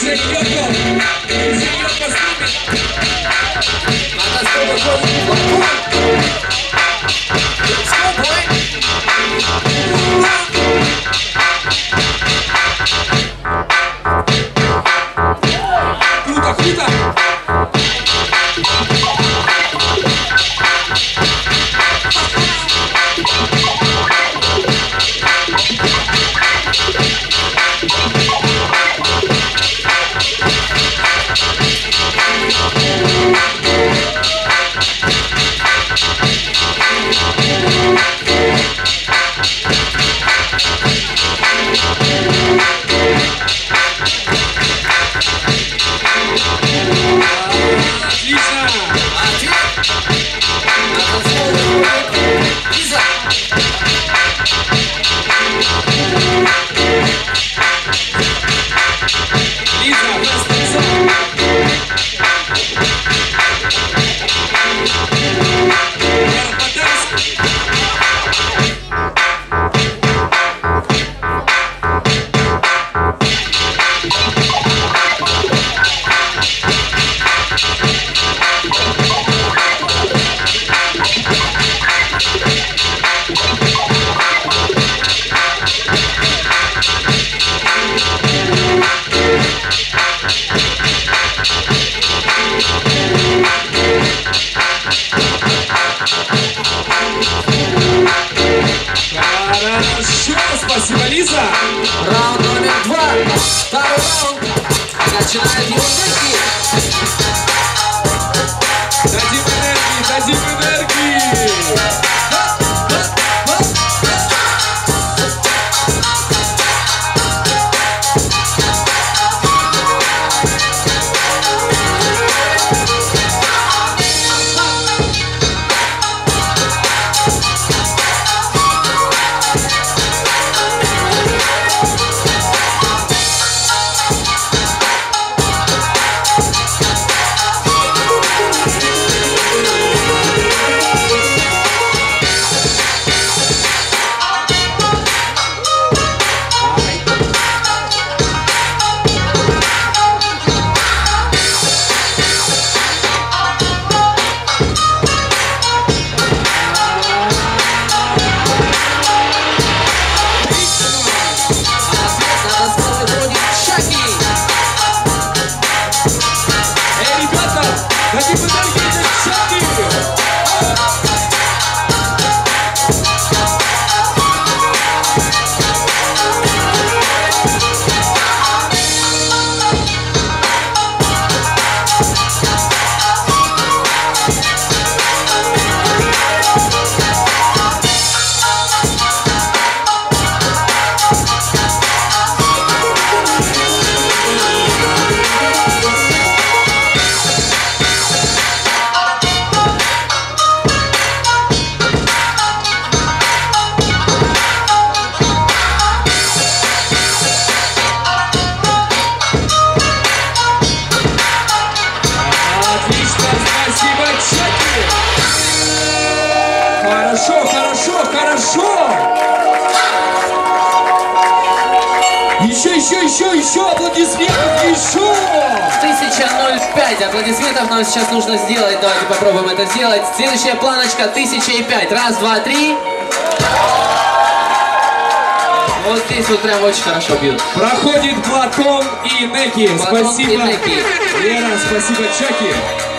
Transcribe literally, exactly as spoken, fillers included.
Круто, круто! Спасибо, Лиза! Раунд номер два. Второй раунд. Начинает его энергии. Дадим энергии, дадим энергии! Хорошо, хорошо, хорошо! Еще, еще, еще, еще аплодисментов, еще! тысяча ноль пять аплодисментов нам сейчас нужно сделать. Давайте попробуем это сделать. Следующая планочка тысяча пять. Раз, два, три. Вот здесь вот прям очень хорошо бьют. Проходит Платон и Неки. Платон Спасибо, и Неки. Лера, спасибо, Чаки.